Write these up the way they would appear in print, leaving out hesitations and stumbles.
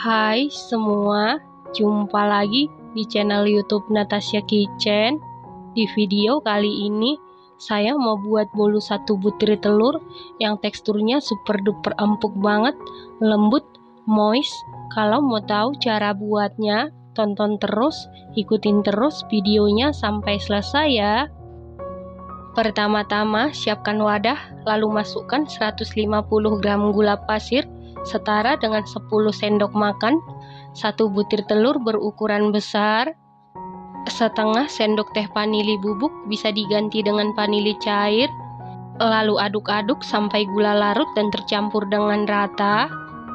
Hai semua, jumpa lagi di channel YouTube Natasha Kitchen. Di video kali ini, saya mau buat bolu 1 butir telur yang teksturnya super duper empuk banget, lembut, moist. Kalau mau tahu cara buatnya, tonton terus, ikutin terus videonya sampai selesai ya. Pertama-tama siapkan wadah, lalu masukkan 150 gram gula pasir setara dengan 10 sendok makan, 1 butir telur berukuran besar, setengah sendok teh vanili bubuk bisa diganti dengan vanili cair, lalu aduk-aduk sampai gula larut dan tercampur dengan rata.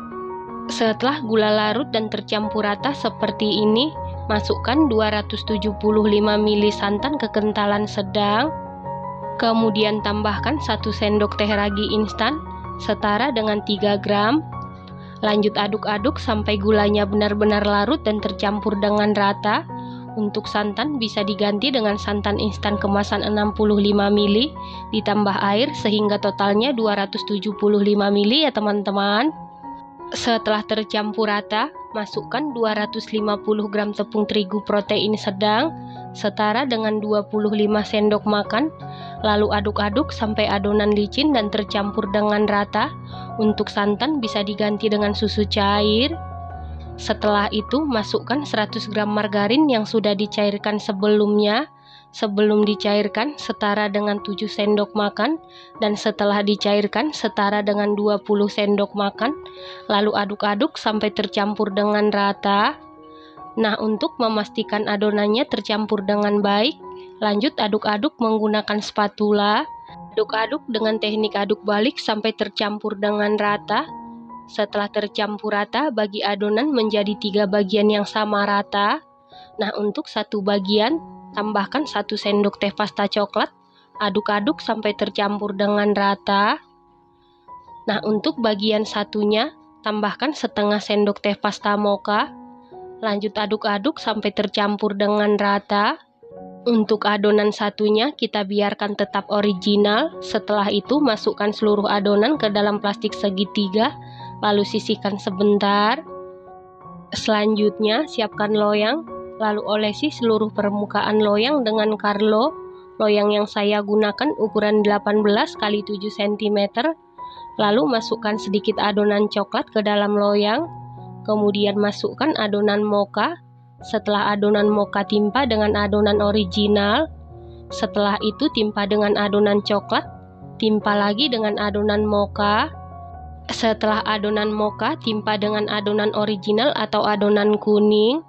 Setelah gula larut dan tercampur rata seperti ini, masukkan 275 ml santan kekentalan sedang. Kemudian tambahkan 1 sendok teh ragi instan setara dengan 3 gram. Lanjut aduk-aduk sampai gulanya benar-benar larut dan tercampur dengan rata. Untuk santan bisa diganti dengan santan instan kemasan 65 ml ditambah air sehingga totalnya 275 ml ya teman-teman. Setelah tercampur rata, masukkan 250 gram tepung terigu protein sedang setara dengan 25 sendok makan. Lalu aduk-aduk sampai adonan licin dan tercampur dengan rata. Untuk santan bisa diganti dengan susu cair. Setelah itu masukkan 100 gram margarin yang sudah dicairkan sebelumnya. Sebelum dicairkan setara dengan 7 sendok makan, dan setelah dicairkan setara dengan 20 sendok makan. Lalu aduk-aduk sampai tercampur dengan rata. Nah, untuk memastikan adonannya tercampur dengan baik, lanjut aduk-aduk menggunakan spatula. Aduk-aduk dengan teknik aduk balik sampai tercampur dengan rata. Setelah tercampur rata, bagi adonan menjadi 3 bagian yang sama rata. Nah, untuk satu bagian, tambahkan 1 sendok teh pasta coklat. Aduk-aduk sampai tercampur dengan rata. Nah, untuk bagian satunya, tambahkan setengah sendok teh pasta mocha. Lanjut aduk-aduk sampai tercampur dengan rata. Untuk adonan satunya kita biarkan tetap original. Setelah itu masukkan seluruh adonan ke dalam plastik segitiga, lalu sisihkan sebentar. Selanjutnya siapkan loyang, lalu olesi seluruh permukaan loyang dengan Carlo. Loyang yang saya gunakan ukuran 18 x 7 cm. Lalu masukkan sedikit adonan coklat ke dalam loyang. Kemudian masukkan adonan mocha. Setelah adonan mocha timpa dengan adonan original. Setelah itu timpa dengan adonan coklat. Timpa lagi dengan adonan mocha. Setelah adonan mocha timpa dengan adonan original atau adonan kuning.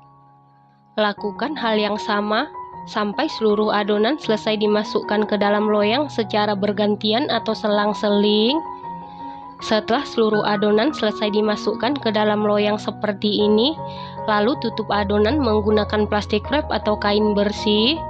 Lakukan hal yang sama sampai seluruh adonan selesai dimasukkan ke dalam loyang secara bergantian atau selang-seling. Setelah seluruh adonan selesai dimasukkan ke dalam loyang seperti ini, lalu tutup adonan menggunakan plastik wrap atau kain bersih.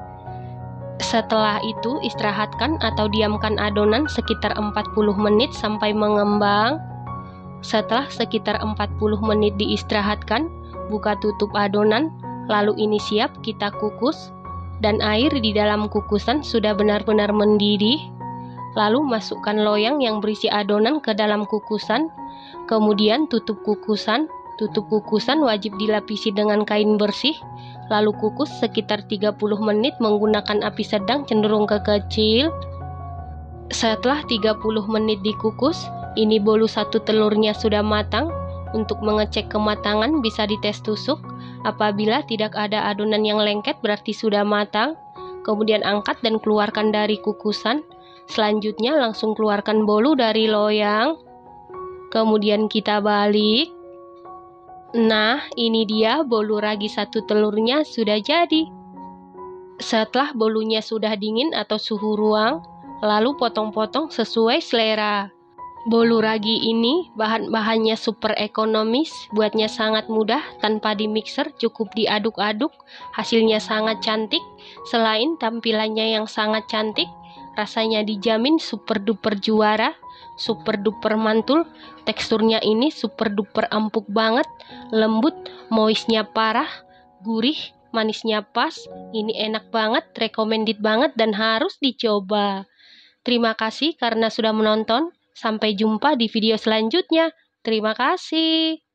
Setelah itu istirahatkan atau diamkan adonan sekitar 40 menit sampai mengembang. Setelah sekitar 40 menit diistirahatkan, buka tutup adonan, lalu ini siap kita kukus, dan air di dalam kukusan sudah benar-benar mendidih. Lalu masukkan loyang yang berisi adonan ke dalam kukusan, kemudian tutup kukusan. Tutup kukusan wajib dilapisi dengan kain bersih, lalu kukus sekitar 30 menit menggunakan api sedang cenderung ke kecil. Setelah 30 menit dikukus, ini bolu 1 telurnya sudah matang. Untuk mengecek kematangan bisa dites tusuk. Apabila tidak ada adonan yang lengket berarti sudah matang. Kemudian angkat dan keluarkan dari kukusan. Selanjutnya langsung keluarkan bolu dari loyang. Kemudian kita balik. Nah, ini dia bolu ragi 1 telurnya sudah jadi. Setelah bolunya sudah dingin atau suhu ruang, lalu potong-potong sesuai selera. Bolu ragi ini bahan-bahannya super ekonomis, buatnya sangat mudah tanpa dimixer, cukup diaduk-aduk. Hasilnya sangat cantik. Selain tampilannya yang sangat cantik, rasanya dijamin super duper juara, super duper mantul. Teksturnya ini super duper empuk banget, lembut, moistnya parah, gurih, manisnya pas. Ini enak banget, recommended banget dan harus dicoba. Terima kasih karena sudah menonton. Sampai jumpa di video selanjutnya. Terima kasih.